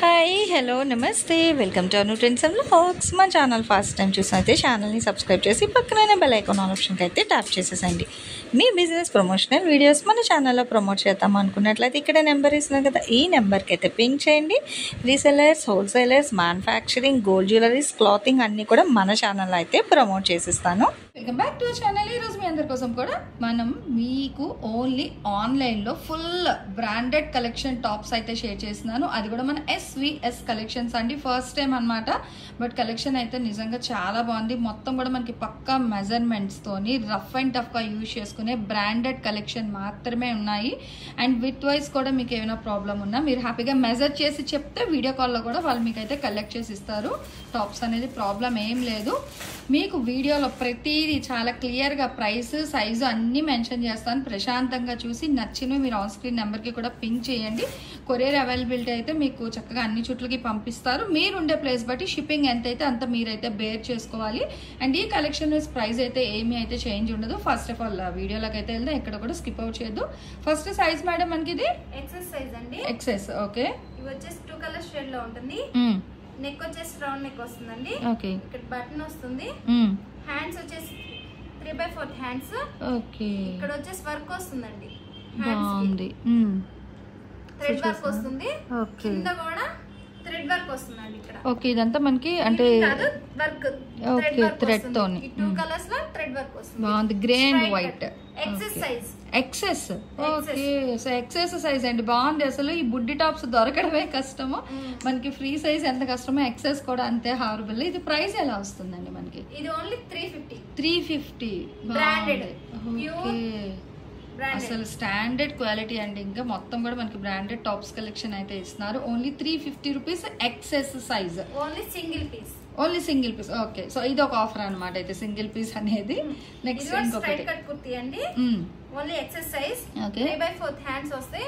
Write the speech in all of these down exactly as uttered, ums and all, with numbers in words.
Hi hello నమస్తే welcome to Anu trends and vlogs. మా channel first time చూసినైతే ఛానల్ని సబ్స్క్రైబ్ చేసి పక్కనే బెల్ ఐకాన్ ఆప్షన్కి అయితే ట్యాప్ చేసేసండి. మీ బిజినెస్ ప్రమోషనల్ వీడియోస్ మన ఛానల్లో ప్రమోట్ చేద్దాం అనుకున్నట్లయితే ఇక్కడ నెంబర్ ఇస్తున్నాను కదా, ఈ నెంబర్కి అయితే పింక్ చేయండి. Resellers, wholesalers, manufacturing, gold jewelleries, clothing అన్నీ కూడా మన ఛానల్లో అయితే ప్రమోట్ చేసిస్తాను. Welcome back to channel. ఈరోజు మీ అందరి కోసం కూడా మనం మీకు ఓన్లీ ఆన్లైన్లో ఫుల్ బ్రాండెడ్ కలెక్షన్ టాప్స్ అయితే షేర్ చేస్తున్నాను. అది కూడా మన ఎస్విఎస్ కలెక్షన్స్ అండి. ఫస్ట్ టైం అనమాట. బట్ కలెక్షన్ అయితే నిజంగా చాలా బాగుంది. మొత్తం కూడా మనకి పక్కా మెజర్మెంట్స్తోని రఫ్ అండ్ టఫ్గా యూజ్ చేసుకునే బ్రాండెడ్ కలెక్షన్ మాత్రమే ఉన్నాయి. అండ్ విత్ వైజ్ కూడా మీకు ఏమైనా ప్రాబ్లం ఉన్నా మీరు హ్యాపీగా మెజర్ చేసి చెప్తే వీడియో కాల్లో కూడా వాళ్ళు మీకు అయితే కలెక్ట్ చేసి ఇస్తారు. టాప్స్ అనేది ప్రాబ్లం ఏం లేదు. మీకు వీడియోలో ప్రతిదీ చాలా క్లియర్గా ప్రైస్, సైజు అన్నీ మెన్షన్ చేస్తాను. ప్రశాంతంగా చూసి నచ్చినవి మీరు ఆన్ స్క్రీన్ నెంబర్కి కూడా పింక్ చేయండి. కొరియర్ అవైలబిలిటీ అయితే మీకు చక్కగా అన్ని చుట్లకి పంపిస్తారు. మీరు ఉండే ప్లేస్ బట్టి షిప్పింగ్ ఎంత అయితే అంత మీరైతే బేర్ చేసుకోవాలి. అండ్ ఈ కలెక్షన్ ప్రైస్ అయితే ఏమీ అయితే చేంజ్ ఉండదు. ఫస్ట్ ఆఫ్ ఆల్ వీడియోలోకి అయితే వెళ్దాం, ఎక్కడ కూడా స్కిప్ అవుట్ చేయొద్దు. ఫస్ట్ సైజ్ మేడం మనకి ఇది ఎక్సెస్ సైజ్ అండి. XS okay. ఇవి వచ్చేసి టూ కలర్ షేడ్ లో ఉంటుంది. నెక్ వచ్చేసి రౌండ్ నెక్ వస్తుందండి. ఓకే. ఇక్కడ బటన్ వస్తుంది. హ్యాండ్స్ వచ్చేసి three by fourth hands. Okay. ఇక్కడ వచ్చేసి వర్క్ వస్తుందండి. బాగుంది. థ్రెడ్ వర్క్ వస్తుంది. కింద కూడా థ్రెడ్ వర్క్ వస్తుందండి. ఇక్కడ ఓకే. ఇదంతా మనకి అంటే వర్క్ ఓకే థ్రెడ్ తోని టూ కలర్స్ లో థ్రెడ్ వర్క్ వస్తుంది. బాగుంది. Grey and white. XS size. XS okay. So XS size అండి. బాగుంది. అసలు ఈ బుడ్డి టాప్స్ దొరకడమే కష్టము. మనకి ఫ్రీ సైజ్ ఎంత కష్టమో ఎక్సెస్ కూడా అంతే హారబుల్. ఇది ప్రైస్ ఎలా వస్తుందండి మనకి? ఇది only three fifty. Three fifty branded. అసలు స్టాండర్డ్ క్వాలిటీ అండి. ఇంకా మొత్తం కూడా మనకి బ్రాండెడ్ టాప్స్ కలెక్షన్ అయితే ఇస్తున్నారు. Only three fifty rupees XS size. Only single piece. Only single piece. Okay. So ఇది ఒక ఆఫర్ అనమాట అయితే సింగిల్ పీస్ అనేది. నెక్స్ట్ ఇంకొకటి కట్ కుర్తీ అండి. Only XS size. Okay. Three by fourth hands వస్తాయి.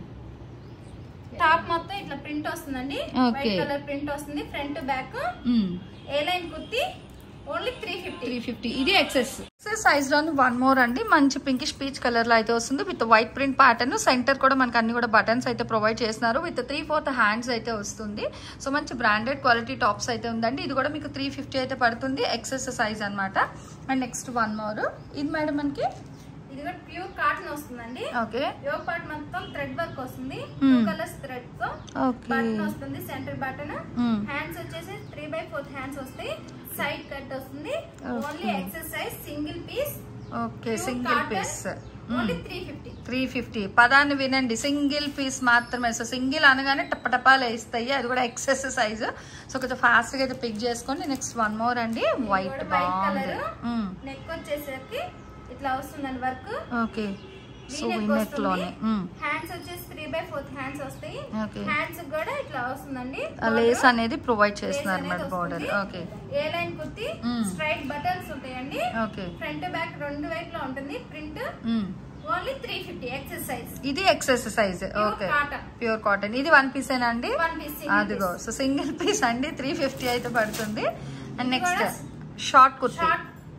టాప్ మొత్తం ఇట్లా ప్రింట్ వస్తుందండి. వైట్ కలర్ ప్రింట్ వస్తుంది front back. A line kurti only three fifty. Three fifty ఇది ఎక్సెస్ సైజ్ లో వన్ మోర్ అండి. మంచి పింకిష్ పీచ్ కలర్ లో అయితే వస్తుంది with white print pattern. Centre కూడా మనకి అన్ని కూడా బటన్స్ అయితే ప్రొవైడ్ చేస్తున్నారు. విత్ త్రీ ఫోర్త్ హ్యాండ్స్ అయితే వస్తుంది. సో మంచి బ్రాండెడ్ క్వాలిటీ టాప్స్ అయితే ఉందండి. ఇది కూడా మీకు త్రీ ఫిఫ్టీ అయితే పడుతుంది. ఎక్సెస్ సైజ్ అనమాట. And next one more. ఇది మేడం మనకి ఇది కూడా ప్యూర్ కాటన్ వస్తుందండి. ఓకే. యోగ్ పార్ట్ మొత్తం థ్రెడ్ వర్క్ వస్తుంది. టూ కలర్స్ థ్రెడ్ తో బటన్ వస్తుంది. Centre button. హ్యాండ్స్ వచ్చేసి త్రీ బై ఫోర్త్ హ్యాండ్స్ వస్తాయి. సైడ్ కట్ వస్తుంది. Only XS size single piece. Okay. Single piece only three fifty. Three fifty పదాన్ని వినండి. సింగిల్ పీస్ మాత్రమే. సో సింగిల్ అనగానే టప్పటపాలు వేస్తాయి. అది కూడా ఎక్సెస్ సైజ్. సో కొంచెం ఫాస్ట్ గా అయితే పిక్ చేసుకోండి. నెక్స్ట్ వన్ మోర్ అండి. వైట్ బాగుంది. నెక్ వచ్చేసరికి ఇట్లా వస్తుందండి వర్క్. ఓకే. సో నెక్ లోనే హ్యాండ్స్ వచ్చేసి త్రీ బై ఫోర్త్ హ్యాండ్స్ వస్తాయి. హ్యాండ్స్ కూడా ఇట్లా వస్తుందండి. లేస్ అనేది ప్రొవైడ్ చేస్తున్నారు మరి border. Okay. A line kurti straight buttons ఉంటాయండి. ఓకే. ఫ్రంట్ బ్యాక్ రెండు వైపులా ఉంటుంది print. Only three fifty XS size. ఇది XS size. Okay. Pure cotton. ఇది వన్ పీస్ ఏనా అండి? One piece. అదిగో. సో సింగిల్ పీస్ అండి. త్రీ ఫిఫ్టీ అయితే పడుతుంది. And next short kurti.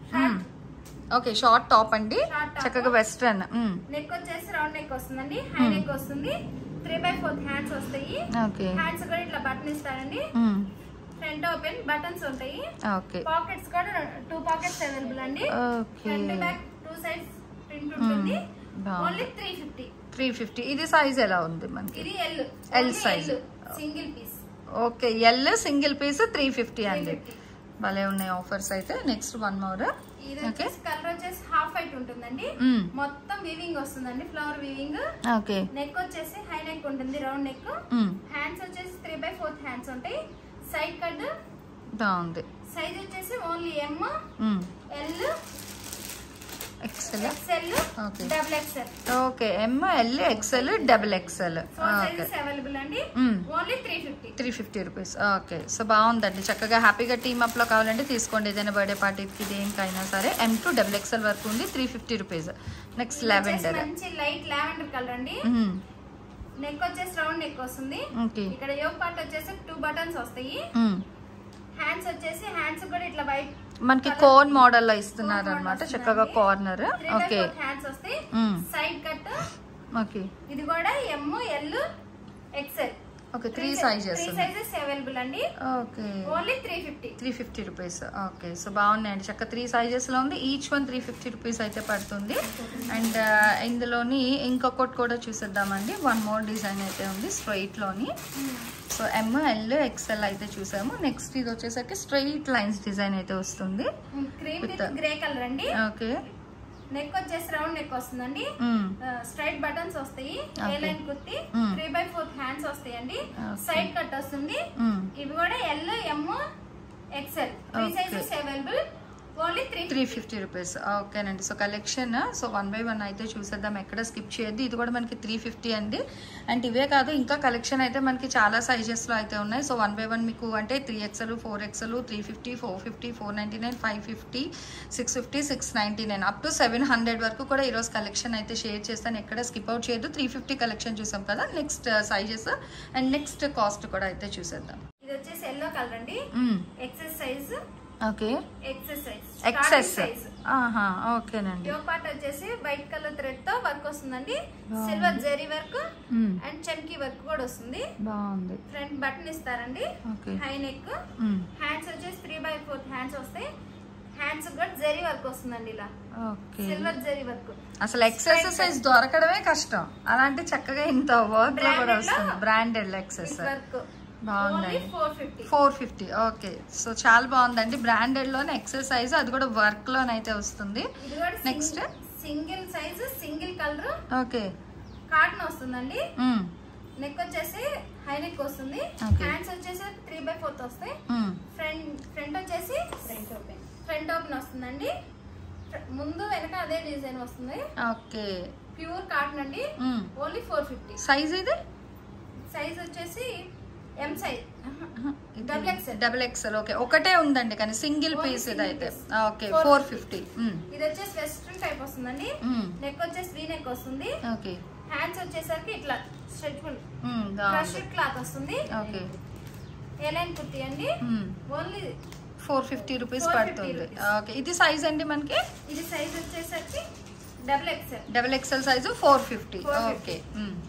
Okay. Short top అండి. చక్కగా వెస్ట్రన్. నెక్ వచ్చేసి రౌండ్ నెక్ వస్తుందండి. హై నెక్ వస్తుంది. త్రీ బై ఫోర్త్ హ్యాండ్స్ వస్తాయి. హ్యాండ్స్ కూడా ఇట్లా బటన్ ఇస్తారండి. ఫ్రంట్ ఓపెన్ బటన్స్ ఉంటాయి. పాకెట్స్ కూడా టూ పాకెట్స్ అవైలబుల్ అండి. Front back two sides print ఉంటుంది. Only three fifty. Three fifty ఇది సైజ్ ఎలా ఉంది మనకి? ఇది L. L size. Single piece. Okay. L single piece three fifty అండి. భలే ఉన్నాయి ఆఫర్స్ అయితే. Next one more. ఇది వచ్చేసి కలర్ వచ్చేసి హాఫ్ వైట్ ఉంటుందండి. మొత్తం వీవింగ్ వస్తుందండి. Flower weaving. ఓకే. నెక్ వచ్చేసి హై నెక్ ఉంటుంది. Round neck. హ్యాండ్స్ వచ్చేసి త్రీ బై ఫోర్త్ హ్యాండ్స్ ఉంటాయి. సైడ్ కట్ బాగుంది. సైజ్ వచ్చేసి only M, L, XL, XL, double XL. Okay. M, L, XL, double XL. Available అండి. Only three fifty. Three fifty rupees. Okay. So బాగుందండి. చక్కగా హ్యాపీగా team up లో కావాలంటే తీసుకోండి. ఏదైనా బర్త్డే పార్టీకి దేనికైనా సరే. ఎం టు డబుల్ ఎక్స్ఎల్ వరకు ఉంది. Three fifty rupees. Next lavender. మంచి లైట్ లావెండర్ కలర్ అండి. నెక్ వచ్చేసి రౌండ్ నెక్ వస్తుంది. ఇక్కడ యోగ్ పార్ట్ వచ్చేసి టూ బటన్స్ వస్తాయి. హ్యాండ్స్ వచ్చేసి హ్యాండ్స్ కూడా ఇట్లా వైట్ మనకి కోన్ మోడల్ లో ఇస్తున్నారు అన్నమాట. చక్కగా కార్నర్. ఓకే. హ్యాండ్స్ వస్తాయి. Side cut. ఓకే. ఇది కూడా M, L, XL. Okay three sizes three sizes available అండి. Okay only three fifty three fifty rupees. Okay so బాగున్నాయండి, చక్క త్రీ సైజెస్ లో ఉంది. Each one three fifty rupees అయితే పడుతుంది. అండ్ ఇందులోని ఇంకొకటి కూడా చూసేద్దామండి. వన్ మోర్ డిజైన్ అయితే ఉంది స్ట్రైట్ లోని. సో ఎమ్ ఎల్ ఎక్స్ఎల్ అయితే చూసాము. నెక్స్ట్ ఇది వచ్చేసరికి స్ట్రైట్ లైన్స్ డిజైన్ అయితే వస్తుంది. క్రీమ్ విత్ గ్రే కలర్ అండి. ఓకే నెక్ వచ్చేసి రౌండ్ నెక్ వస్తుందండి. స్ట్రైట్ బటన్స్ వస్తాయి. A line kurti three by fourth hands వస్తాయండి. సైడ్ కట్ వస్తుంది. ఇవి కూడా L M XL three sizes available. Only three three fifty rupees. ఓకేనండి. So collection so one by one అయితే చూసేద్దాం, ఎక్కడ స్కిప్ చేయొద్దు. ఇది కూడా మనకి త్రీ ఫిఫ్టీ అండి. అండ్ ఇవే కాదు ఇంకా కలెక్షన్ అయితే మనకి చాలా సైజెస్లో అయితే ఉన్నాయి. సో వన్ బై వన్ మీకు అంటే three XL four XL three fifty four fifty four ninety nine five fifty six fifty six ninety nine up to seven hundred వరకు కూడా ఈరోజు కలెక్షన్ అయితే షేర్ చేస్తాను. ఎక్కడ స్కిప్ అవుట్ చేయొద్దు. త్రీ ఫిఫ్టీ కలెక్షన్ చూసాం కదా. Next sizes and next cost కూడా అయితే చూసేద్దాం. ఇది వచ్చేసి ఎల్లో కలర్ అండి. XS size. Okay XS size. XS ఆహా ఓకేనండి. యో పార్ట్ వచ్చేసి వైట్ కలర్ థ్రెడ్ తో వర్క్ వస్తుందండి. సిల్వర్ జరీ వర్క్ అండ్ చమ్కీ వర్క్ కూడా వస్తుంది. బాగుంది. ఫ్రంట్ బటన్ ఇస్తారండి. High neck. హ్యాండ్స్ వచ్చేసి త్రీ బై ఫోర్త్ హ్యాండ్స్ వస్తాయి. హ్యాండ్స్ కూడా జరీ వర్క్ వస్తుందండి. ఇలా సిల్వర్ జరీ వర్క్. అసలు ఎక్సెస్ సైజ్ దొరకడమే కష్టం, అలాంటి చక్కగా ఇంత వర్క్ లో కూడా వస్తుంది. బ్రాండెడ్ ఎక్సెస్ వర్క్ బాగుంది. Four fifty. ఓకే సో చాలా బాగుందండి. బ్రాండెడ్ లోనే ఎక్సర్సైజ్, అది కూడా వర్క్ లోనైతే వస్తుంది. Next single size single colour. Okay cotton వస్తుందండి. నెక్ వచ్చేసి హై నెక్ వస్తుంది. హ్యాండ్స్ వచ్చేసి త్రీ బై ఫోర్త్ వస్తాయి. ఫ్రంట్ ఫ్రంట్ వచ్చేసి ఫ్రంట్ ఓపెన్ ఫ్రంట్ ఓపెన్ వస్తుందండి. ముందు వెనక అదే డిజైన్ వస్తుంది. ఓకే ప్యూర్ కాటన్ అండి. Only four fifty. సైజ్ ఇది సైజ్ వచ్చేసి M size double XL. Double XL. Okay ఒకటే ఉందండి కానీ సింగిల్ పీస్ ఇది అయితే. Okay four fifty. ఇది వచ్చేసి వెస్ట్రన్ టైప్ వస్తుందండి. నెక్ వచ్చేసి వీ నెక్ వస్తుంది. ఓకే హ్యాండ్స్ వచ్చేసరికి ఇట్లా స్ట్రెచ్బుల్ క్రష్ క్లాత్ వస్తుంది. ఓకే ఏ లైన్ కుర్తి అండి. ఓన్లీ ఫోర్ ఫిఫ్టీ రూపీస్ పడుతుంది. ఓకే ఇది సైజ్ అండి మనకి. ఇది సైజ్ వచ్చేసరికి double XL. Double XL size four fifty. Okay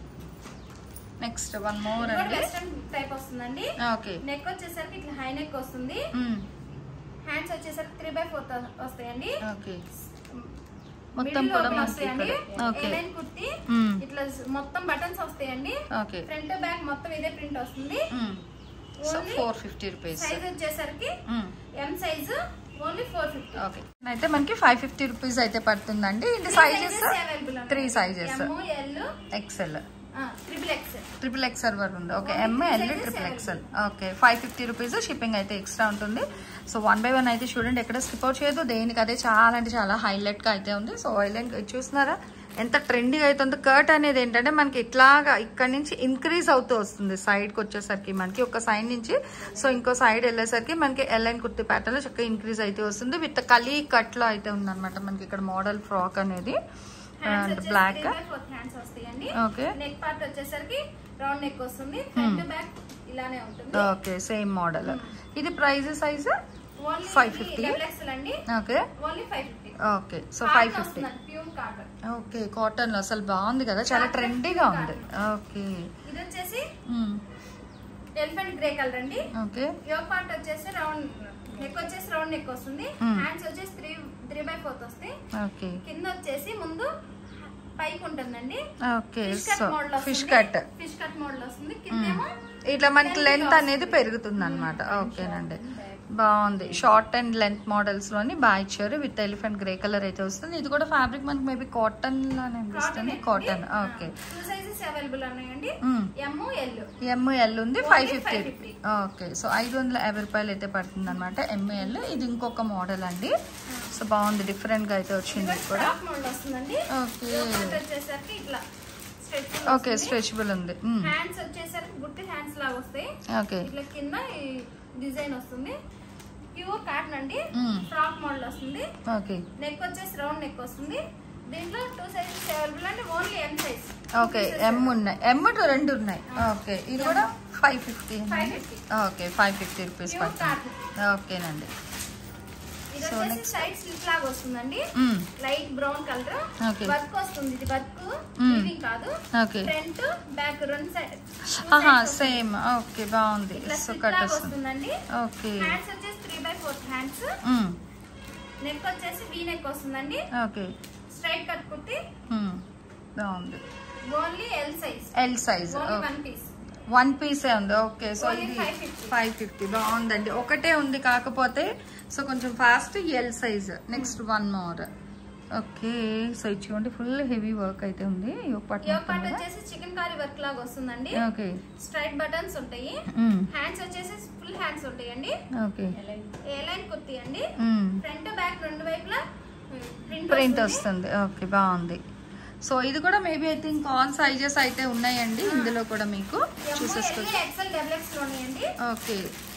next one more అండి. వెస్ట్రన్ టైప్ వస్తుందండి. ఓకే నెక్ వచ్చేసరికి ఇట్లా హై నెక్ వస్తుంది. హ్యాండ్స్ వచ్చేసరికి త్రీ బై ఫోర్త్ వస్తాయండి. ఓకే మొత్తం కూడా వస్తాయండి. లైన్ కుర్తి ఇట్లా మొత్తం బటన్స్ వస్తాయండి. ఓకే ఫ్రంట్ బ్యాక్ మొత్తం ఇదే ప్రింట్ వస్తుంది. So four fifty rupees. Size వచ్చేసరికి M size only four fifty. Okay అయితే మనకి ఫైవ్ ఫిఫ్టీ రూపీస్ అయితే పడుతుందండి. ఇది sizes three sizes. XL triple XL. Triple XL వరకు ఉంది. Okay M L triple XL. Okay five fifty rupees shipping అయితే extra ఉంటుంది. సో వన్ బై వన్ అయితే చూడండి, ఎక్కడ స్కిప్ అవుట్ చేయదు. దేనికి అదే చాలా అంటే చాలా హైలైట్ గా అయితే ఉంది. సో హైలైట్ చూస్తున్నారా ఎంత ట్రెండింగ్ అవుతుందో. కర్ట్ అనేది ఏంటంటే మనకి ఇట్లాగా ఇక్కడ నుంచి ఇంక్రీజ్ అవుతూ వస్తుంది. సైడ్కి వచ్చేసరికి మనకి ఒక సైడ్ నుంచి సో ఇంకో సైడ్ వెళ్ళేసరికి మనకి ఎల్ఐన్ కుర్తి ప్యాటర్న్ లో చక్కగా ఇంక్రీజ్ అయితే వస్తుంది. విత్ కలీ కట్ లో అయితే ఉందన్నమాట మనకి ఇక్కడ మోడల్ ఫ్రాక్ అనేది. బ్లాక్. ఓకే నెక్ పార్ట్ వచ్చేసరికి రౌండ్ నెక్ వస్తుంది. ఫ్రంట్ బ్యాక్ ఇలానే ఉంటుంది. Okay same model. ఇది price size five fifty. Okay okay so five fifty. Okay cotton లో అసలు బాగుంది కదా, చాలా ట్రెండీగా ఉంది. ఓకే ఇది వచ్చేసి ఎలిఫెంట్ గ్రే కలర్ అండి. ఓకే యోగ్ పార్ట్ వచ్చేసి రౌండ్ నెక్ వచ్చేసి రౌండ్ నెక్ వస్తుంది. హ్యాండ్స్ వచ్చేసి త్రీ త్రీ బై ఫోర్త్ వస్తాయి. ఓకే కింద వచ్చేసి ముందు పైప్ ఉంటుందండి. Okay so fish cut fish cut model వస్తుంది. కిందేమో ఇట్లా మనకి లెంత్ అనేది పెరుగుతుంది అనమాట. ఓకేనండి బాగుంది. షార్ట్ అండ్ లెంత్ మోడల్స్ లోని బాగా ఇచ్చారు. విత్ ఎలిఫెంట్ గ్రే కలర్ అయితే వస్తుంది. ఇది కూడా ఫ్యాబ్రిక్ మనకి మేబీ కాటన్ లానే అనిపిస్తుంది. కాటన్. ఓకే ఎమ్ ఎల్ ఉంది. Five fifty. ఓకే సో ఐదు వందల యాభై రూపాయలు అయితే పడుతుంది అనమాట ఎంఎల్. ఇది ఇంకొక మోడల్ అండి. సో బాగుంది, డిఫరెంట్ గా అయితే వచ్చింది కూడా. ఓకే ఓకే స్ట్రెచబుల్ ఉంది. హ్యాండ్స్ వచ్చేసరికి గుట్టి హ్యాండ్స్ లాగా వస్తాయి. ఓకే ఇట్లా కింద డిజైన్ వస్తుంది. ప్యూర్ కాటన్ అండి. ఫ్రాక్ మోడల్ వస్తుంది. ఓకే నెక్ వచ్చేసి రౌండ్ నెక్ వస్తుంది. దీంట్లో టూ సైజెస్ అవైలబుల్ అండి. Only M size. Okay M ఉన్నాయి, ఎం రెండు ఉన్నాయి. ఓకే ఇది కూడా five fifty. Okay five fifty rupees పడుతుంది. ఓకేనండి. సో నెక్స్ట్ సైడ్ స్లిప్ లాగా వస్తుందండి లైట్ బ్రౌన్ కలర్ వర్క్ వస్తుంది ఇది వర్క్ వీవింగ్ కాదు ఫ్రంట్ బ్యాక్ రెండు సైడ్ ఆహా సేమ్ ఓకే బాగుంది సో కట్ వస్తుందండి ఓకే హ్యాండ్స్ వచ్చేసి three by four hands neck వచ్చేసి వీ నెక్ వస్తుందండి ఓకే స్ట్రైట్ కట్ కుర్తి బాగుంది only L size L size only one piece one పీసే ఉంది ఓకే సో ఇది ఫైవ్ ఫిఫ్టీ బాగుందండి ఒకటే ఉంది కాకపోతే సో కొంచెం fast L size next one more okay so ఇచ్చుకోండి ఫుల్ హెవీ వర్క్ అయితే ఉంది వచ్చేసి చికెన్ కర్రీ వర్క్ లాగా వస్తుందండి ఓకే స్ట్రైట్ బటన్స్ ఉంటాయి హ్యాండ్స్ వచ్చేసి ఫుల్ హ్యాండ్స్ ఉంటాయండి ఓకే ఏ లైన్ కుర్తి అండి ఫ్రంట్ బ్యాక్ రెండు వైపులా ప్రింట్ వస్తుంది ఓకే బాగుంది సో ఇది కూడా maybe I think all sizes అయితే ఉన్నాయండి ఇందులో కూడా మీకు చూసేసుకోవచ్చు ఓకే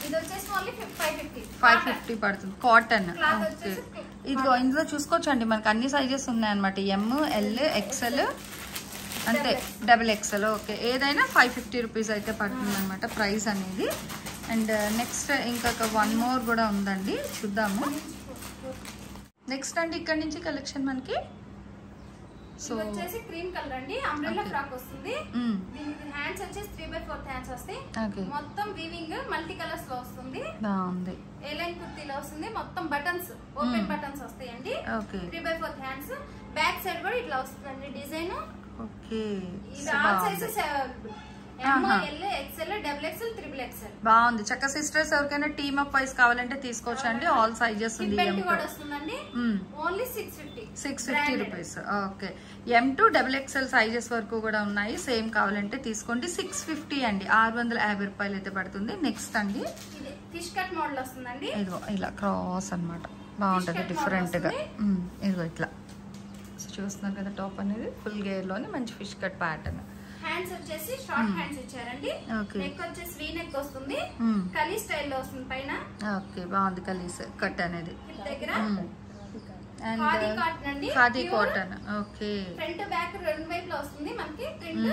ఫైవ్ ఫిఫ్టీ పడుతుంది కాటన్ ఓకే ఇదిగో ఇందులో చూసుకోవచ్చండి మనకి అన్ని సైజెస్ ఉన్నాయన్నమాట ఎమ్ ఎల్ ఎక్సెల్ అంతే డబుల్ ఎక్సెల్ ఓకే ఏదైనా ఫైవ్ ఫిఫ్టీ రూపీస్ అయితే పడుతుంది అనమాట ప్రైస్ అనేది అండ్ నెక్స్ట్ ఇంకొక వన్ మోర్ కూడా ఉందండి చూద్దాము నెక్స్ట్ అండి ఇక్కడ నుంచి కలెక్షన్ మనకి సో వచ్చేసి క్రీమ్ కలర్ అండి అంబ్రెల్లా ఫ్రాక్ వస్తుంది దీనికి హ్యాండ్స్ వచ్చేసి త్రీ బై ఫోర్త్ హ్యాండ్స్ వస్తాయి మొత్తం వీవింగ్ మల్టీ కలర్స్ లో వస్తుంది బాగుంది ఏ లైన్ కుర్తీలో వస్తుంది మొత్తం బటన్స్ ఓపెన్ బటన్స్ వస్తాయండి three by fourth hands back side కూడా ఇట్లా వస్తుందండి డిజైన్ ఓకే ఇది ఆల్ సైజెస్ బాగుంది చక్క సిస్టర్స్ ఎవరికైనా టీమ్ అప్ వైస్ కావాలంటే తీసుకోవచ్చు అండి ఆల్ సైజెస్ ఉంది six fifty rupees okay M to double XL sizes వరకు కూడా ఉన్నాయి సేమ్ కావాలంటే తీసుకోండి సిక్స్ ఫిఫ్టీ అండి ఆరు వందల యాభై రూపాయలు అయితే పడుతుంది నెక్స్ట్ అండి ఫిష్ కట్ మోడల్ వస్తుందండి ఇదిగో ఇలా క్రాస్ అనమాట బాగుంటది డిఫరెంట్ గా ఇదిగో ఇట్లా చూస్తున్నారు కదా టాప్ అనేది ఫుల్ గేర్ లోని మంచి ఫిష్ కట్ ప్యాటర్న్ హ్యాండ్స్ వచ్చేసి షార్ట్ హ్యాండ్స్ ఇచ్చారండి నెక్ వచ్చేసి వీ నెక్ వస్తుంది కలీ స్టైల్ లో వస్తుంది పైన ఓకే బాగుంది కలీస్ కట్ అనేది దగ్గర ఖాదీ కాటన్ అండి khadi cotton okay front back రెండు వైపులా వస్తుంది మనకి ప్రింట్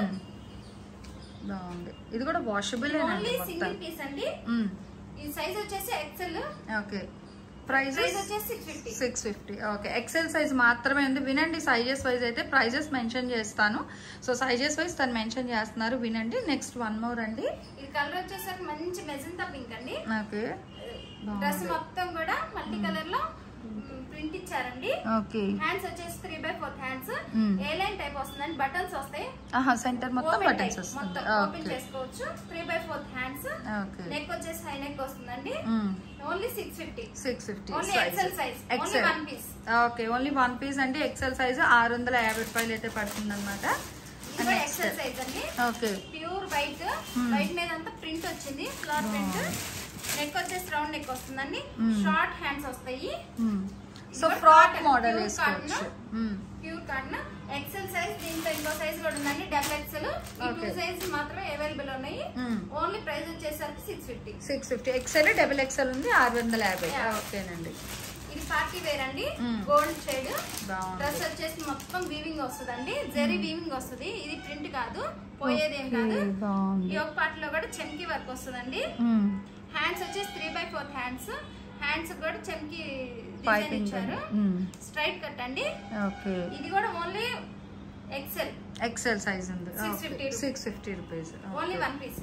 బాగుంది ఇది కూడా వాషబుల్ ఏనండి మొత్తం సింగిల్ పీస్ అండి ఈ సైజ్ వచ్చేసి XL okay price six fifty okay XL size మాత్రమే ఉంది వినండి సైజెస్ వైజ్ అయితే ప్రైజెస్ మెన్షన్ చేస్తాను సో సైజెస్ వైజ్ తను మెన్షన్ చేస్తున్నారు వినండి నెక్స్ట్ వన్ మోర్ అండి ఇది కలర్ వచ్చేసరికి మంచి మెజంతా పింక్ అండి ఓకే డ్రెస్ మొత్తం కూడా మల్టీ కలర్ లో ప్రింట్ ఇచ్చారండి ఓకే హ్యాండ్స్ వచ్చేసి three by fourth hands A line type వస్తుందండి బటన్స్ వస్తాయి ఆహా సెంటర్ మొత్తం బటన్స్ వస్తుంది ఓపెన్ చేసుకోవచ్చు three by fourth hands neck వచ్చేసి హై నెక్ వస్తుందండి only six fifty six fifty only XL size only one piece okay only one piece అండి XL size ఆరు వందల యాభై రూపాయలు అయితే పడుతుంది అనమాట ఎక్సెల్ సైజ్ అండి ఓకే ప్యూర్ వైట్ వైట్ మీద అంతా ప్రింట్ వచ్చింది ఫ్లవర్ ప్రింట్ నెక్ వచ్చేసి రౌండ్ నెక్ వస్తుందండి షార్ట్ హ్యాండ్స్ వస్తాయి సో ఫ్రాక్ మోడల్ వేసుకోవచ్చు ప్యూర్ కాటన్ ఎక్సెల్ సైజ్ దీంట్లో ఇంకో సైజ్ కూడా ఉందండి డబుల్ ఎక్సెల్ ఈ టూ సైజ్ మాత్రమే అవైలబుల్ ఉన్నాయి ఓన్లీ ప్రైస్ వచ్చేసరికి six fifty six fifty XL double XL ఉంది ఆరు వందల యాభై ఓకేనండి ఇది పార్టీ వేర్ అండి గోల్డ్ షేడ్ డ్రెస్ వచ్చేసి మొత్తం వీవింగ్ వస్తుందండి జరీ వీవింగ్ వస్తుంది ఇది ప్రింట్ కాదు పోయేది ఏం కాదు ఈ ఒక పార్ట్ లో కూడా చెంకి వర్క్ వస్తుందండి హ్యాండ్స్ వచ్చేసి three by fourth hands hands కూడా చెంకి డిజైన్ ఇచ్చారు స్ట్రైట్ కట్ అండి ఇది కూడా ఓన్లీ ఎక్సెల్ ఎక్సెల్ సైజ్ ఉంది six fifty rupees only one piece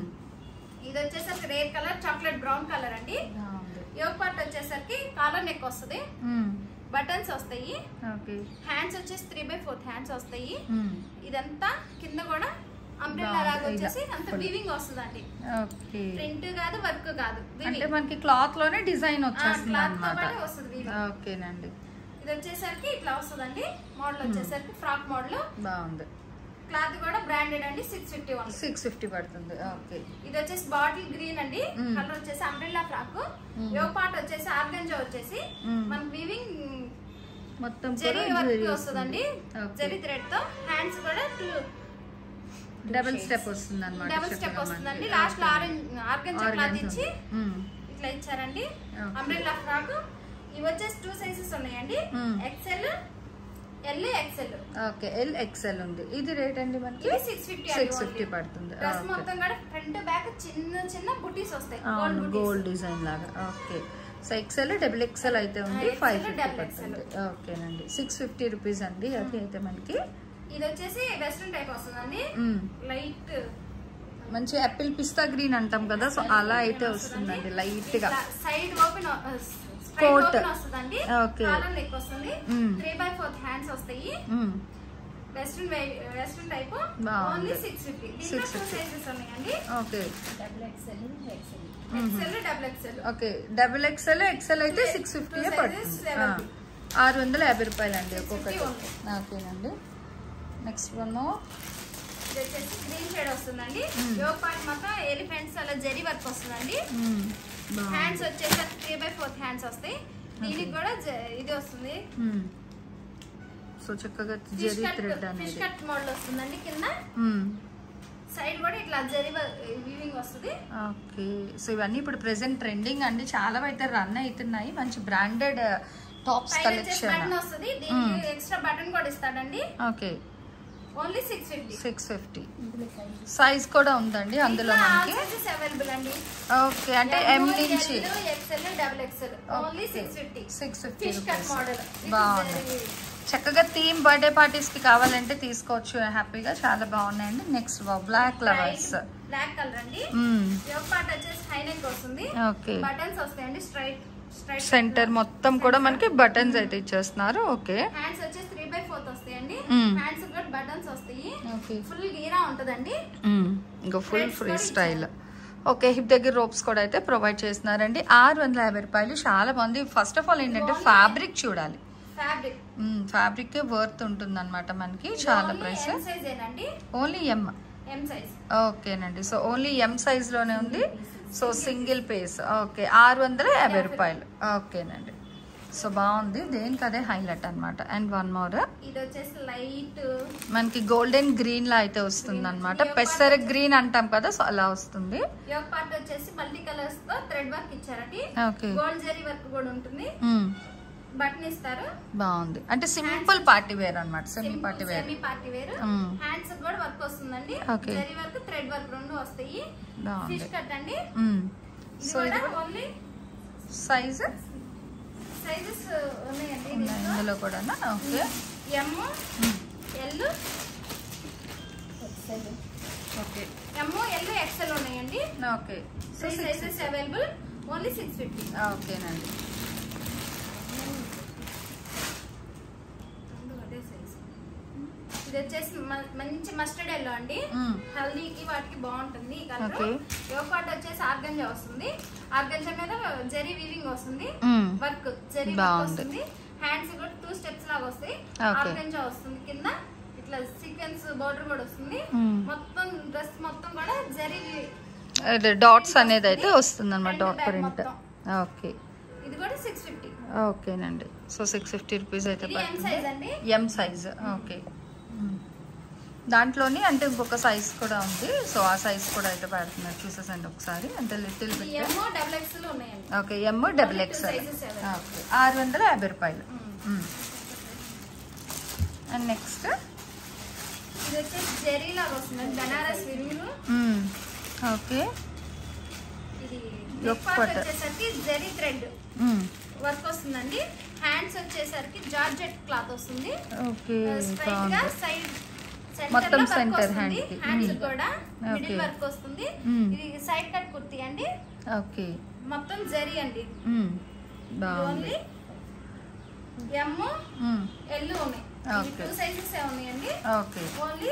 ఇది వచ్చేసరికి rare colour chocolate brown colour అండి యోగ్ పార్ట్ వచ్చేసరికి కాలర్ నెక్ వస్తుంది బటన్స్ వస్తాయి హ్యాండ్స్ వచ్చేసి త్రీ బై ఫోర్త్ హ్యాండ్స్ వస్తాయి ఇదంతా కింద కూడా అంబ్రెల్లా లాగా వచ్చేసి అంత వీవింగ్ వస్తుందండి ఓకే ప్రింట్ కాదు వర్క్ కాదు అంటే మనకి క్లాత్ లోనే డిజైన్ వచ్చేస్తుంది అన్నమాట ఓకేనండి ఇది వచ్చేసరికి ఇట్లా వస్తుందండి మోడల్ వచ్చేసరికి ఫ్రాక్ మోడల్ బాగుంది క్లాత్ కూడా బ్రాండెడ్ అండి six fifty one six fifty పడుతుంది ఓకే ఇది వచ్చేసి బాటిల్ గ్రీన్ అండి కలర్ వచ్చేసి అంబ్రెల్లా ఫ్రాక్ యోగ్ పార్ట్ వచ్చేసి ఆర్గంజా వచ్చేసి మన వీవింగ్ మొత్తం జరీ వర్క్ వస్తుందండి జరీ థ్రెడ్ తో హ్యాండ్స్ కూడా డబుల్ స్టెప్ వస్తుంది అన్నమాట డబుల్ స్టెప్ వస్తుందండి లాస్ట్ లో ఆరెంజ్ ఆర్గంజా క్లాత్ ఇచ్చి ఇట్లా ఇచ్చారండి అంబ్రెల్లా ఫ్రాక్ ఇవి వచ్చేసి టూ సైజెస్ ఉన్నాయండి XL L XL okay L XL ఉంది ఇది రేట్ అండి మనకి సిక్స్ ఫిఫ్టీ సిక్స్ ఫిఫ్టీ పడుతుంది డ్రెస్ మొత్తం కూడా ఫ్రంట్ బ్యాక్ చిన్న చిన్న బుటీస్ వస్తాయి గోల్డ్ డిజైన్ లాగా okay so XL double XL అయితే ఉంది ఫైవ్ ఫిఫ్టీ పడుతుంది. ఓకేనండి సిక్స్ ఫిఫ్టీ రూపీస్ అండి. అది అయితే మనకి ఇది వచ్చేసి వెస్ట్రన్ టైప్ వస్తుందండి. లైట్ మంచి యాపిల్ పిస్తా గ్రీన్ అంటాం కదా, సో అలా అయితే వస్తుందండి లైట్ గా. సైడ్ ఓపెన్ కోట్ వస్తుందండి. ఓకే వస్తుంది. త్రీ బై ఫోర్త్ హ్యాండ్స్ వస్తాయి. Western western type only six fifty. దీంట్లో టూ సైజెస్ ఉన్నాయండి. Okay double XL XL double XL. Okay double XL XL అయితే సిక్స్ ఫిఫ్టీ పడుతుంది. ఆరు వందల యాభై రూపాయలు అండి ఒక్కొక్కటి. ఓకేనండి నెక్స్ట్ వన్ గ్రీన్ షేడ్ వస్తుందండి. యోగ్ పార్ట్ మొత్తం ఎలిఫెంట్స్ అలా జరీ వర్క్ వస్తుందండి. హ్యాండ్స్ వచ్చేసి త్రీ బై ఫోర్త్ హ్యాండ్స్ వస్తాయి. దీనికి కూడా ఇది వస్తుంది. సో చక్కగా జరీ థ్రెడ్ అనేది ఫిష్ కట్ మోడల్ వస్తుందండి. కింద సైడ్ కూడా ఇట్లా జరీ వీవింగ్ వస్తుంది. ఓకే సో ఇవన్నీ ఇప్పుడు ప్రెసెంట్ ట్రెండింగ్ అండి, చాలా అయితే రన్ అవుతున్నాయి. మంచి బ్రాండెడ్ టాప్స్ కలెక్షన్ బటన్ వస్తుంది. దీనికి ఎక్స్ట్రా బటన్ కూడా ఇస్తాడండి. Okay only six fifty. Six fifty size కూడా ఉందండి అందులో మనకి అవైలబుల్ అండి. ఓకే అంటే ఎం నుంచి XL double XL only six fifty. Six fifty fish cut model బాగుంది. చక్కగా థీమ్ బర్త్డే పార్టీస్ కి కావాలంటే తీసుకోవచ్చు హ్యాపీగా, చాలా బాగున్నాయండి. Next black flowers black colour అండి. యోగ్ పార్ట్ వచ్చేసి హై నెక్ వస్తుంది. ఓకే బటన్స్ వస్తాయండి స్ట్రైట్ స్ట్రైట్ సెంటర్ మొత్తం కూడా మనకి బటన్స్ అయితే ఇచ్చేస్తున్నారు. ఓకే హ్యాండ్స్ వచ్చేసి త్రీ బై ఫోర్త్ వస్తాయండి. హ్యాండ్స్ కూడా బటన్స్ వస్తాయి. ఫుల్ గీరా ఉంటదండి. ఇంకా full free style. Okay hip దగ్గర రోప్స్ కూడా అయితే ప్రొవైడ్ చేస్తున్నారండి. ఆరు వందల యాభై రూపాయలు. చాలా బాగుంది. ఫస్ట్ ఆఫ్ ఆల్ ఏంటంటే ఫ్యాబ్రిక్ చూడాలి, ఫ్యాబ్రిక్ ఫ్యాబ్రిక్ వర్త్ ఉంటుంది అనమాట మనకి. చాలా price only M M size. ఓకేనండి సో ఓన్లీ ఎం సైజ్ లోనే ఉంది. So single piece. ఓకే ఆరు వందల యాభై రూపాయలు. ఓకేనండి సో బాగుంది, దేనికి అదే హైలైట్ అనమాట. అండ్ వన్ మోర్ ఇది వచ్చేసి లైట్ మనకి గోల్డెన్ గ్రీన్ లా అయితే వస్తుంది అనమాట. పెసర గ్రీన్ అంటాం కదా, సో అలా వస్తుంది. యోగ్ పార్ట్ వచ్చేసి మల్టీ కలర్స్ తో థ్రెడ్ వర్క్ ఇచ్చారండి. ఓకే గోల్డ్ జరీ వర్క్ కూడా ఉంటుంది. బటన్ ఇస్తారు. బాగుంది అంటే సింపుల్ పార్టీ వేర్ అన్నమాట. Semi party wear semi party wear. Hands కూడా వర్క్ వస్తుందండి. జరీ వర్క్ థ్రెడ్ వర్క్ రెండు వస్తాయి. ఫిష్ కట్ అండి. సో ఇది ఓన్లీ సైజ్ సైజెస్ ఉన్నాయండి ఇందులో కూడా. Okay M L okay M L XL ఉన్నాయండి. Okay so sizes available only six fifty. ఓకేనండి ఇది వచ్చేసి మంచి మస్టర్డ్ ఎల్లో అండి. హల్దీకి వాటికి బాగుంటుంది ఈ కలర్. యోగ్ పార్ట్ వచ్చేసి ఆర్గంజా వస్తుంది. ఆర్గంజా మీద జరీ వీవింగ్ వస్తుంది. వర్క్ జరీ వర్క్ వస్తుంది. హ్యాండ్స్ కూడా టూ స్టెప్స్ లాగా వస్తాయి. ఆర్గంజా వస్తుంది. కింద ఇట్లా సీక్వెన్స్ బోర్డర్ కూడా వస్తుంది. మొత్తం డ్రెస్ మొత్తం కూడా జరీ డాట్స్ అనేది అయితే వస్తుంది అనమాట. Dot print. ఓకే ఇది కూడా సిక్స్ ఫిఫ్టీ. ఓకేనండి సో సిక్స్ ఫిఫ్టీ రూపీస్ అయితే పడుతుంది. ఎం సైజ్. ఓకే దాంట్లోని అంటే ఇంకొక సైజ్ కూడా ఉంది. సో ఆ సైజ్ కూడా అయితే పెడుతున్నారు, చూసేసండి ఒకసారి. అంటే little bit. Okay M double XL. Okay ఆరు వందల యాభై రూపాయలు. అండ్ నెక్స్ట్ ఇది వచ్చేసి జెరీ లాగా వస్తుంది, బనారస్ విరులు. ఓకే ఇది వచ్చేసరికి జెరీ థ్రెడ్ వర్క్ వస్తుందండి. హ్యాండ్స్ వచ్చేసరికి జార్జెట్ క్లాత్ వస్తుంది. ఓకే స్ట్రైట్ గా సైడ్ మొత్తం సెంటర్ హ్యాండ్ కి హ్యాండ్స్ కూడా మిడిల్ వర్క్ వస్తుంది. ఇది సైడ్ కట్ కుర్తీ అండి. ఓకే మొత్తం జరీ అండి. బాగుంది. ఎమ్ ఎల్ ఉన్నాయి. టూ సైజెస్ ఉన్నాయండి. ఓకే ఓన్లీ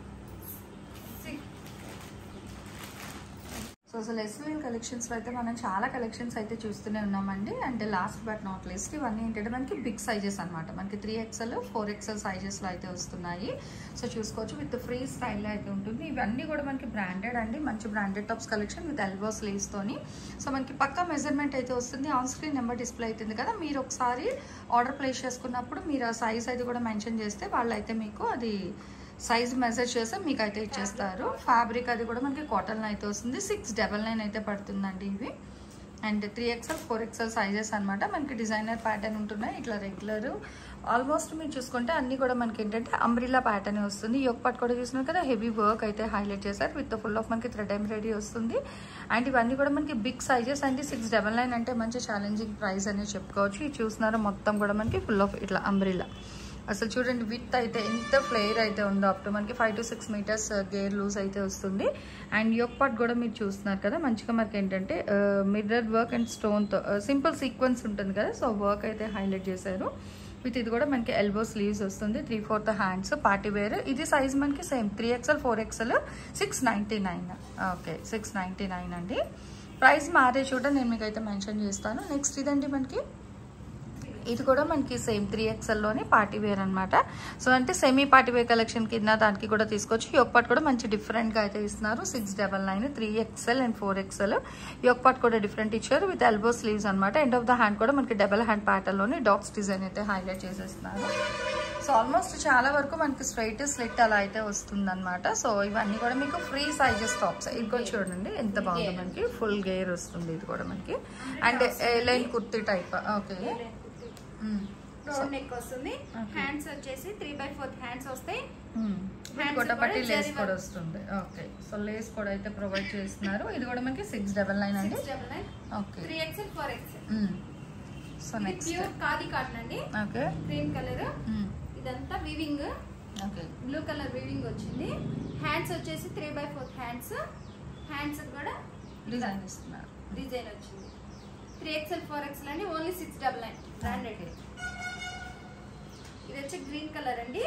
సో అసలు ఎస్విఎల్ కలెక్షన్స్లో అయితే మనం చాలా కలెక్షన్స్ అయితే చూస్తూనే ఉన్నామండి. అంటే లాస్ట్ బట్ నాట్ లిస్ట్ ఇవన్నీ ఏంటంటే మనకి బిగ్ సైజెస్ అనమాట. మనకి త్రీ ఎక్స్ఎల్ ఫోర్ ఎక్స్ఎల్ సైజెస్లో అయితే వస్తున్నాయి. సో చూసుకోవచ్చు విత్ ఫ్రీ స్టైల్లో అయితే ఉంటుంది. ఇవన్నీ కూడా మనకి బ్రాండెడ్ అండి, మంచి branded tops collection with elbow స్లీవ్స్తోని. సో మనకి పక్కా మెజర్మెంట్ అయితే వస్తుంది. ఆన్ స్క్రీన్ నెంబర్ డిస్ప్లే అవుతుంది కదా, మీరు ఒకసారి ఆర్డర్ ప్లేస్ చేసుకున్నప్పుడు మీరు ఆ సైజ్ అయితే కూడా మెన్షన్ చేస్తే వాళ్ళు అయితే మీకు అది సైజ్ మెజర్ చేస్తే మీకు అయితే ఇచ్చేస్తారు. ఫ్యాబ్రిక్ అది కూడా మనకి కాటన్ అయితే వస్తుంది. సిక్స్ డబల్ నైన్ అయితే పడుతుందండి ఇవి. And three XL four XL sizes అనమాట. మనకి డిజైనర్ ప్యాటర్న్ ఉంటున్నాయి. ఇట్లా రెగ్యులర్ ఆల్మోస్ట్ మీరు చూసుకుంటే అన్ని కూడా మనకి ఏంటంటే అంబ్రిల్లా ప్యాటర్న్ వస్తుంది. యోక్ పార్ట్ కూడా చూసినారు కదా, హెవీ వర్క్ అయితే హైలైట్ చేశారు విత్ ఫుల్ ఆఫ్ మనకి థ్రెడ్ ఎంబ్రాయిడరీ వస్తుంది. అండ్ ఇవన్నీ కూడా మనకి big sizes and six double nine అంటే మంచి ఛాలెంజింగ్ ప్రైస్ అనేది చెప్పుకోవచ్చు. ఇది చూసినారా మొత్తం కూడా మనకి ఫుల్ ఆఫ్ ఇట్లా అంబ్రిల్లా. అసలు చూడండి విత్ అయితే ఎంత ఫ్లేర్ అయితే ఉందో అప్ టు మనకి ఫైవ్ టు సిక్స్ మీటర్స్ గేర్ లూజ్ అయితే వస్తుంది. అండ్ యోక్ పార్ట్ కూడా మీరు చూస్తున్నారు కదా, మంచిగా మనకి ఏంటంటే మిర్రర్ వర్క్ అండ్ స్టోన్తో సింపుల్ సీక్వెన్స్ ఉంటుంది కదా, సో వర్క్ అయితే హైలైట్ చేశారు. విత్ ఇది కూడా మనకి ఎల్బో స్లీవ్స్ వస్తుంది, three fourth hands, party wear. ఇది సైజ్ మనకి same three XL four XL six ninety nine okay six ninety nine అండి. ప్రైస్ మారే చోట నేను మీకు అయితే మెన్షన్ చేస్తాను. నెక్స్ట్ ఇదండి మనకి ఇది కూడా మనకి సేమ్ త్రీ ఎక్స్ఎల్లోనే పార్టీ వేర్ అనమాట. సో అంటే సెమీ పార్టీ వేర్ కలెక్షన్ కింద దానికి కూడా తీసుకోవచ్చు. యోక్ పార్ట్ కూడా మంచి డిఫరెంట్గా అయితే ఇస్తున్నారు. Six double nine three XL and four XL yoke part కూడా డిఫరెంట్ ఇచ్చారు విత్ ఎల్బో స్లీవ్స్ అనమాట. ఎండ్ ఆఫ్ ద హ్యాండ్ కూడా మనకి డబల్ హ్యాండ్ ప్యాటర్న్లోని డాట్స్ డిజైన్ అయితే హైలైట్ చేసేస్తున్నారు. సో ఆల్మోస్ట్ చాలా వరకు మనకి స్ట్రైట్ స్లిట్ అలా అయితే వస్తుంది అనమాట. సో ఇవన్నీ కూడా మీకు ఫ్రీ సైజెస్ టాప్స్. ఇది కూడా చూడండి ఎంత బాగుంది, మనకి ఫుల్ గేర్ వస్తుంది. ఇది కూడా మనకి and line kurti type. Okay round neck వస్తుంది. హ్యాండ్స్ వచ్చేసి త్రీ బై ఫోర్త్ హ్యాండ్స్ వస్తాయి. కొట్టపట్టి లేస్ కూడా వస్తుంది. ఓకే సో లేస్ కూడా అయితే ప్రొవైడ్ చేస్తున్నారు. ఇది కూడా మనకి సిక్స్ డబల్ నైన్ అండి. Okay three XL four XL. So next pure khadi cotton అండి. Okay green colour. ఇదంతా weaving. Okay blue colour weaving వచ్చింది. హ్యాండ్స్ వచ్చేసి three by fourth hands. Hands కూడా డిజైన్ ఇస్తున్నారు. డిజైన్ వచ్చింది. త్రీ ఎక్స్ఎల్ ఫోర్ ఎక్స్ఎల్ అండి. Only six double nine branded. ఇది వచ్చి గ్రీన్ కలర్ అండి.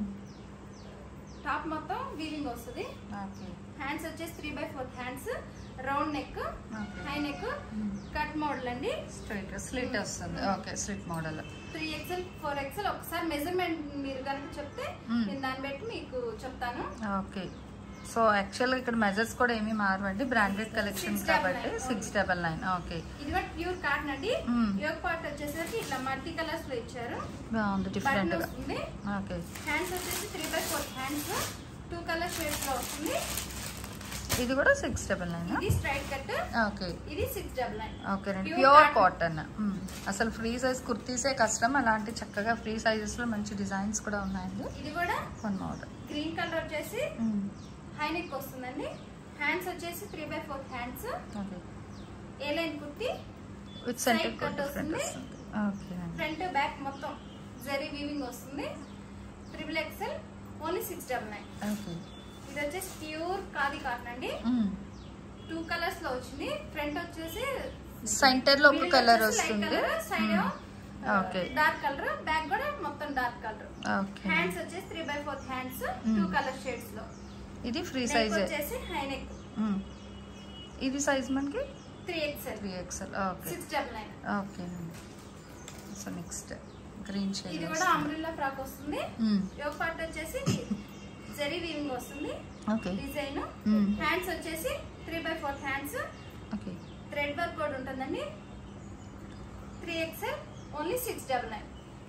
టాప్ మొత్తం వీవింగ్ వస్తుంది. హ్యాండ్స్ వచ్చేసి three by fourth hands, round neck, high neck, cut model అండి. స్ట్రైట్ స్లిట్ వస్తుంది. Okay slit model. Three XL four XL ఒకసారి మెజర్మెంట్ మీరు కనుక చెప్తే నేను దాన్ని బట్టి మీకు చెప్తాను. ఓకే సో యాక్చువల్గా ఇక్కడ మెజర్స్ కూడా ఏమీ మారవండి, బ్రాండెడ్ కలెక్షన్ కాబట్టి సిక్స్ డబల్ నైన్. ఓకే ఇది కూడా ప్యూర్ కాటన్ అండి. యోక్ పార్ట్ వచ్చేసరికి ఇట్లా మల్టీ కలర్స్ లో ఇచ్చారు. బాగుంది డిఫరెంట్ గా. ఓకే హ్యాండ్స్ వచ్చేసి three by four hands, two colour shades లో వస్తుంది. ఇది కూడా సిక్స్ డబల్ నైన్. ఇది స్ట్రైట్ కట్. ఓకే ఇది సిక్స్ డబల్ నైన్. ఓకే అండి ప్యూర్ కాటన్. అసలు ఫ్రీ సైజ్ కుర్తీసే కష్టం, అలాంటి చక్కగా ఫ్రీ సైజెస్ లో మంచి డిజైన్స్ కూడా ఉన్నాయండి. ఇది కూడా వన్ మోడల్ గ్రీన్ కలర్ వచ్చేసి హై నెక్ వస్తుందండి. హ్యాండ్స్ వచ్చేసి three by four hands. A line kurti with centre cut వస్తుంది. ఓకే ఫ్రంట్ బ్యాక్ మొత్తం జరీ వీవింగ్ వస్తుంది. Triple XL only six double nine. Okay ఇది వచ్చేసి ప్యూర్ ఖాదీ కాటన్ అండి. టూ కలర్స్ లో వచ్చింది. ఫ్రంట్ వచ్చేసి సెంటర్ లో ఒక కలర్ వస్తుంది, side okay dark colour, back కూడా మొత్తం డార్క్ కలర్. ఓకే హ్యాండ్స్ వచ్చేసి three by four hands, two colour shades లో. ఇది ఫ్రీ సైజ్ వచ్చేసి హై నెక్. ఇది సైజ్ మనకి three XL. Three XL. Okay six double nine. Okay so next green shade. ఇది కూడా అంబ్రెల్లా ఫ్రాక్ వస్తుంది. Yoke part వచ్చేసి జరీ వీవింగ్ వస్తుంది. Okay design. హ్యాండ్స్ వచ్చేసి three by four hands. Okay thread work కూడా ఉంటుందండి. Three XL only six double nine.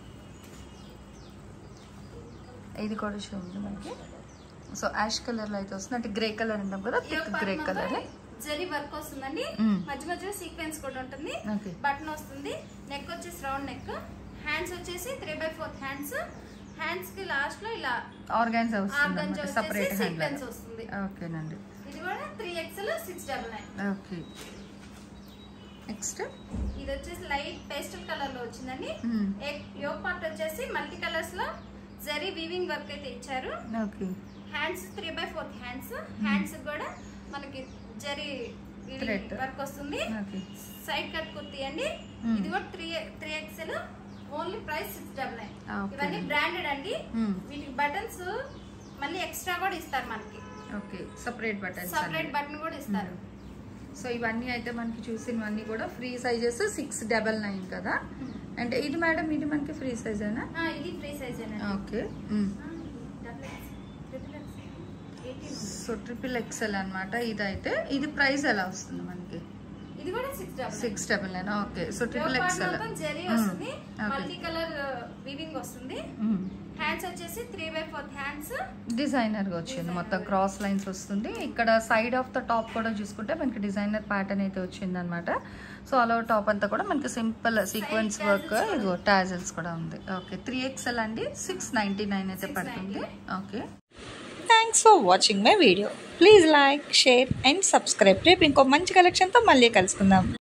ఇది కూడా చూడండి మనకి. సో యాష్ కలర్ లో అయితే వస్తుంది, అంటే గ్రే కలర్ అంటాం కదా, thick grey colour. Zari work వస్తుందండి. మధ్య మధ్యలో సీక్వెన్స్ కూడా ఉంటుంది. బటన్ వస్తుంది. నెక్ వచ్చేసి రౌండ్ నెక్. హ్యాండ్స్ వచ్చేసి three by fourth hands. Hands కి లాస్ట్ లో ఇలా ఆర్గాన్స్ వస్తుంది, సెపరేట్ సీక్వెన్స్ వస్తుంది. ఓకేనండి. ఇది కూడా three XL six double nine. Okay next ఇది వచ్చేసి లైట్ పేస్టల్ కలర్ లో వచ్చిందండి. యోక్ పార్ట్ వచ్చేసి మల్టీ కలర్స్ లో జరీ వీవింగ్ వర్క్ అయితే ఇచ్చారు. Okay hands three by fourth hands. Hands కూడా మనకి జరీ వర్క్ వస్తుంది. సైడ్ కట్ కుర్తీ అండి. ఇది కూడా three three XL only price six double nine. ఇవన్నీ బ్రాండెడ్ అండి. వీటికి బటన్స్ మళ్ళీ ఎక్స్ట్రా కూడా ఇస్తారు మనకి. Okay separate button separate button కూడా ఇస్తారు. సో ఇవన్నీ అయితే మనకి చూసినవన్నీ కూడా free sizes six double nine కదా. అంటే ఇది మేడం ఇది మనకి ఫ్రీ సైజ్ అయినా? ఇది free size. Okay so triple XL అనమాట ఇదైతే. ఇది ప్రైస్ ఎలా వస్తుంది మనకి? ఇది కూడా six double six double nine. Okay so triple XL zari వస్తుంది. మల్టీ కలర్ వీవింగ్ వస్తుంది. హ్యాండ్స్ వచ్చేసి వచ్చేసి త్రీ బై ఫోర్త్ హ్యాండ్స్ డిజైనర్గా వచ్చింది, మొత్తం క్రాస్ లైన్స్ వస్తుంది. ఇక్కడ సైడ్ ఆఫ్ ద టాప్ కూడా చూసుకుంటే మనకి డిజైనర్ ప్యాటర్న్ అయితే వచ్చింది అనమాట. సో అలా టాప్ అంతా కూడా మనకి సింపుల్ సీక్వెన్స్ వర్క్, ఇదిగో టాజల్స్ కూడా ఉంది. ఓకే, త్రీ ఎక్స్ఎల్ అండి, సిక్స్ నైంటీ నైన్ అయితే పడుతుంది. Okay, thanks for watching my video. Please like, share and subscribe. రేపు ఇంకో మంచి కలెక్షన్తో మళ్ళీ కలుసుకుందాం.